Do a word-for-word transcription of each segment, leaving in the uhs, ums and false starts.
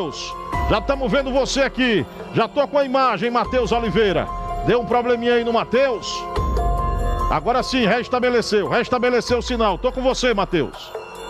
Matheus. Já estamos vendo você aqui. Já tô com a imagem, Matheus Oliveira. Deu um probleminha aí no Matheus. Agora sim, restabeleceu. Restabeleceu o sinal. Tô com você, Matheus.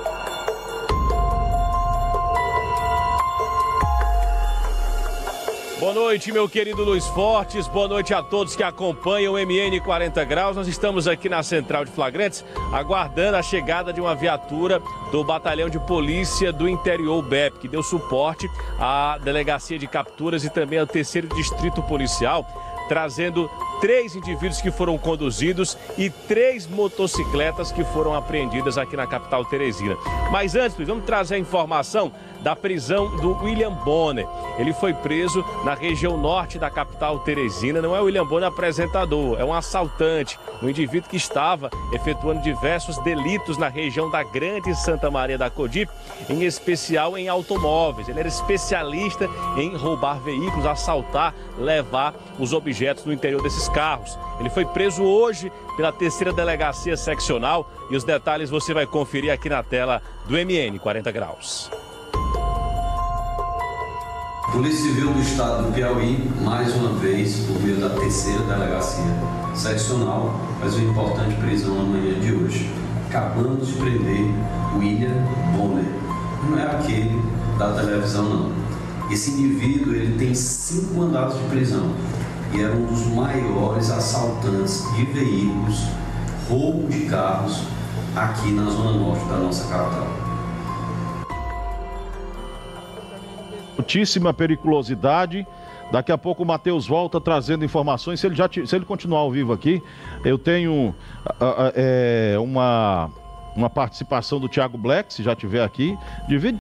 Boa noite, meu querido Luiz Fortes. Boa noite a todos que acompanham o M N quarenta graus. Nós estamos aqui na Central de Flagrantes, aguardando a chegada de uma viatura do Batalhão de Polícia do Interior, B E P, que deu suporte à Delegacia de Capturas e também ao terceiro Distrito Policial, trazendo três indivíduos que foram conduzidos e três motocicletas que foram apreendidas aqui na capital teresina. Mas antes, vamos trazer a informação da prisão do William Bonner. Ele foi preso na região norte da capital teresina. Não é o William Bonner apresentador, é um assaltante, um indivíduo que estava efetuando diversos delitos na região da Grande Santa Maria da Codipe, em especial em automóveis. Ele era especialista em roubar veículos, assaltar, levar os objetos no interior desses carros. Ele foi preso hoje pela terceira Delegacia Seccional e os detalhes você vai conferir aqui na tela do M N quarenta graus. Polícia Civil do Estado do Piauí, mais uma vez, por meio da terceira Delegacia Seccional, faz uma importante prisão na manhã de hoje. Acabamos de prender William Bonner. Não é aquele da televisão, não. Esse indivíduo ele tem cinco mandados de prisão e era um dos maiores assaltantes de veículos, roubo de carros aqui na zona norte da nossa capital. Altíssima periculosidade. Daqui a pouco o Matheus volta trazendo informações. Se ele, já, se ele continuar ao vivo aqui, eu tenho é, uma, uma participação do Thiago Black, se já estiver aqui. Divide